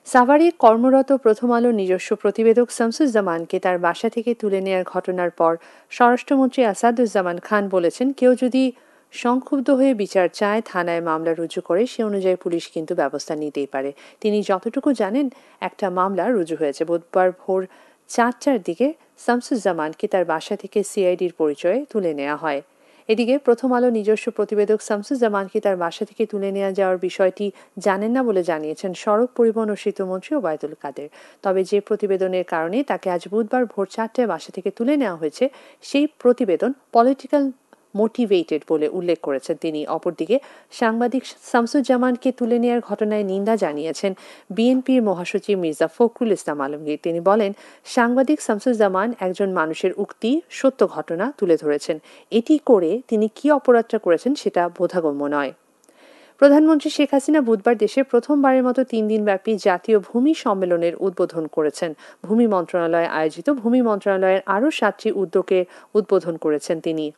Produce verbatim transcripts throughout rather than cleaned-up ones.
সাভারে কর্মরত প্রথম আলোর নিজস্ব প্রতিবেদক শামসুজ্জামানকে তার বাসা থেকে তুলে নেয়ার ঘটনার পর স্বরাষ্ট্রমন্ত্রী আসাদুজ্জামান খান বলেছেন, কেউ যদি সংক্ষুব্ধ হয়ে বিচার চায়, থানায় মামলা রুজু করে সে অনুযায়ী পুলিশ কিন্তু ব্যবস্থা নিতেই পারে। তিনি যতটুকু জানেন, একটা মামলা রুজু হয়েছে। বুধবার ভোর চারটার দিকে শামসুজ্জামানকে তার বাসা থেকে সিআইডির পরিচয়ে তুলে নেওয়া হয়। এদিকে প্রথম আলো নিজস্ব প্রতিবেদক শামসুজ্জামানকে তার বাসা থেকে তুলে নেওয়া যাওয়ার বিষয়টি জানেন না বলে জানিয়েছেন সড়ক পরিবহন ও সেতুমন্ত্রী ওবায়দুল কাদের। তবে যে প্রতিবেদনের কারণে তাকে আজ বুধবার ভোর চারটায় বাসা থেকে তুলে নেওয়া হয়েছে, সেই প্রতিবেদন পলিটিক্যাল মোটিভেটেড বলে উল্লেখ করেছেন তিনি। অপরদিকে সাংবাদিক শামসুজ্জামানকে তুলে নেওয়ার ঘটনায় নিন্দা জানিয়েছেন বিএনপির মহাসচিব মির্জা ফখরুল ইসলাম আলমগীর। তিনি বলেন, সাংবাদিক শামসুজ্জামান একজন মানুষের উক্তি, সত্য ঘটনা তুলে ধরেছেন। এটি করে তিনি কি অপরাধটা করেছেন সেটা বোধগম্য নয়। প্রধানমন্ত্রী শেখ হাসিনা বুধবার দেশে প্রথমবারের মতো তিন দিনব্যাপী জাতীয় ভূমি সম্মেলনের উদ্বোধন করেছেন। ভূমি মন্ত্রণালয়ে আয়োজিত ভূমি মন্ত্রণালয়ের আরও সাতটি উদ্যোগের উদ্বোধন করেছেন তিনি।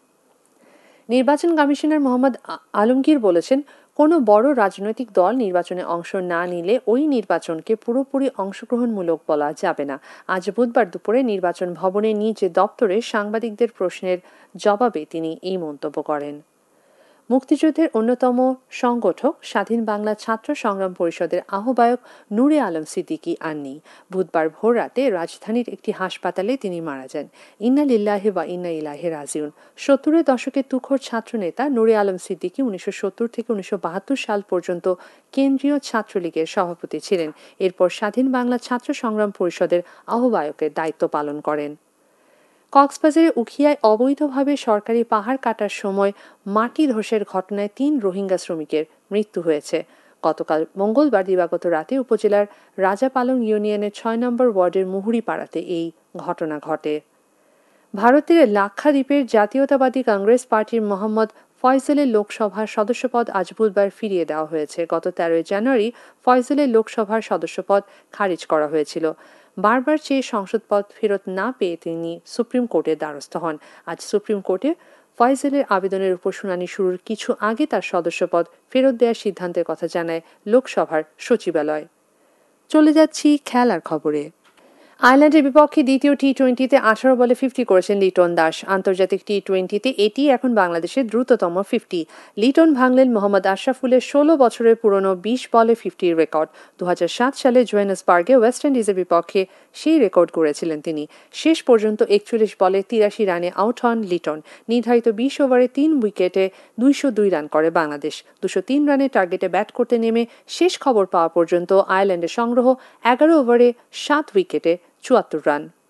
নির্বাচন কমিশনার মোহাম্মদ আলমগীর বলেছেন, কোনো বড় রাজনৈতিক দল নির্বাচনে অংশ না নিলে ওই নির্বাচনকে পুরোপুরি অংশগ্রহণমূলক বলা যাবে না। আজ বুধবার দুপুরে নির্বাচন ভবনের নিজ দপ্তরে সাংবাদিকদের প্রশ্নের জবাবে তিনি এই মন্তব্য করেন। মুক্তিযুদ্ধের অন্যতম সংগঠক স্বাধীন বাংলা ছাত্র সংগ্রাম পরিষদের আহ্বায়ক নূরে আলম সিদ্দিকী আর নেই। বুধবার ভোর রাতে রাজধানীর একটি হাসপাতালে তিনি মারা যান। ইন্না লিল্লাহি ওয়া ইন্না ইলাইহি রাজিউন। সত্তরের দশকের তুখোর ছাত্রনেতা নূরে আলম সিদ্দিকী উনিশশো সত্তর থেকে উনিশশো বাহাত্তর সাল পর্যন্ত কেন্দ্রীয় ছাত্রলীগের সভাপতি ছিলেন। এরপর স্বাধীন বাংলা ছাত্র সংগ্রাম পরিষদের আহ্বায়কের দায়িত্ব পালন করেন। কক্সবাজারের উখিয়ায় অবৈধভাবে সরকারি পাহাড় কাটার সময় মাটি ধসের ঘটনায় তিন রোহিঙ্গা শ্রমিকের মৃত্যু হয়েছে। গতকাল মঙ্গলবার দিবাগত রাতে উপজেলার রাজাপালং ইউনিয়নের ছয় নম্বর ওয়ার্ডের মুহুরিপাড়াতে এই ঘটনা ঘটে। ভারতের লাক্ষাদ্বীপের জাতীয়তাবাদী কংগ্রেস পার্টির মোহাম্মদ ফয়জলের লোকসভার সদস্যপদ আজ বুধবার ফিরিয়ে দেওয়া হয়েছে। গত তেরোই জানুয়ারি ফয়জলের লোকসভার সদস্যপদ খারিজ করা হয়েছিল। বারবার চেয়ে সংসদ পদ ফেরত না পেয়ে তিনি সুপ্রিম কোর্টের দ্বারস্থ হন। আজ সুপ্রিম কোর্টে ফয়জলের আবেদনের উপর শুনানি শুরুর কিছু আগে তার সদস্যপদ ফেরত দেওয়ার সিদ্ধান্তের কথা জানায় লোকসভার সচিবালয়। চলে যাচ্ছি খেলার খবরে। আয়ারল্যান্ডের বিপক্ষে দ্বিতীয় টি টোয়েন্টিতে আঠারো বলে ফিফটি করেছেন লিটন দাস। আন্তর্জাতিক টি টোয়েন্টিতে এটি এখন বাংলাদেশের দ্রুততম ফিফটি। লিটন ভাঙলেন মোহাম্মদ আশরাফুলের ষোলো বছরের পুরনো বিশ বলে ফিফটির রেকর্ড। দু হাজার সাত সালে জোহেন্সবার্গে ওয়েস্ট ইন্ডিজের বিপক্ষে সেই রেকর্ড গড়েছিলেন তিনি। শেষ পর্যন্ত একচল্লিশ বলে তিরাশি রানে আউট হন লিটন। নির্ধারিত বিশ ওভারে তিন উইকেটে দুইশো দুই রান করে বাংলাদেশ। দুশো তিন রানের টার্গেটে ব্যাট করতে নেমে শেষ খবর পাওয়া পর্যন্ত আয়ারল্যান্ডের সংগ্রহ এগারো ওভারে সাত উইকেটে চুয়াত্তর রান।